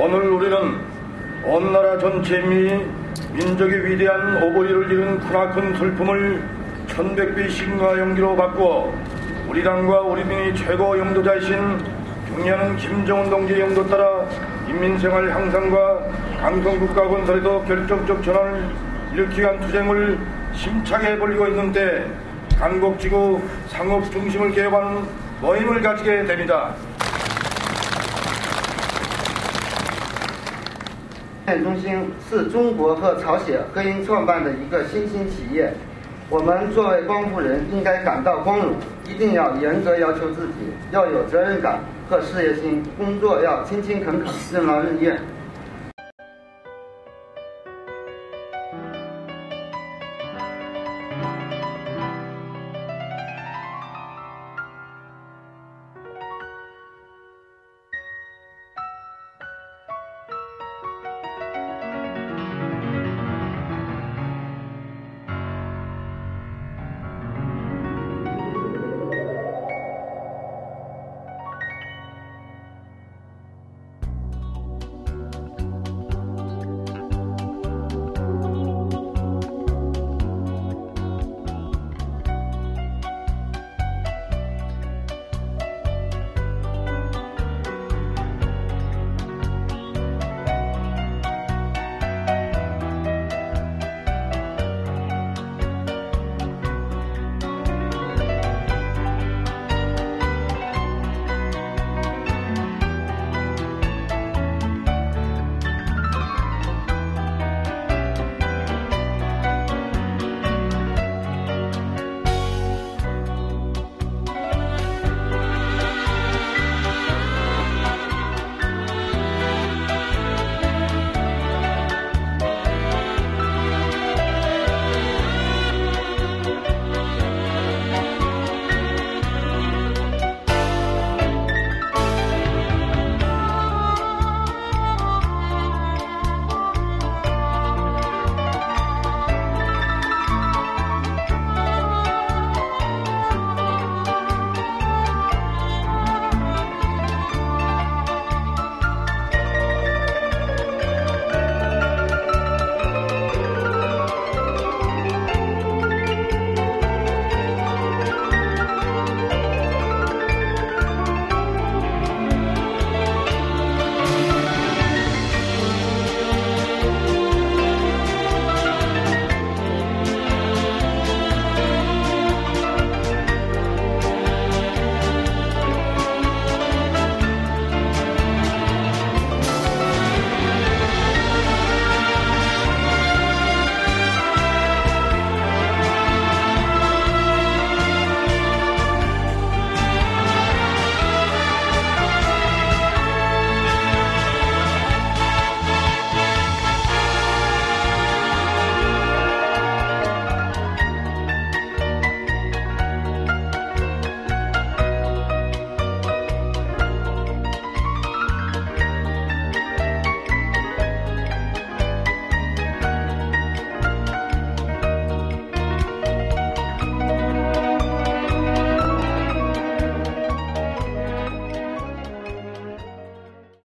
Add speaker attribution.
Speaker 1: 오늘 우리는 온 나라 전체 민족의 위대한 오보리를 이룬 크나큰 슬픔을 1100배 신과 연기로 바꾸어 우리 당과 우리 민의 최고 영도자이신 경례하는 김정은 동지의 영도 따라 인민생활 향상과 강성국가 건설에도 결정적 전환을 일으키기 위한 투쟁을 힘차게 벌이고 있는 때 강북지구 상업 중심을 개혁하는 모임을 가지게 됩니다.
Speaker 2: 中心是中国和朝鲜合营创办的一个新兴企业，我们作为光复人应该感到光荣，一定要严格要求自己，要有责任感和事业心，工作要勤勤恳恳，任劳任怨。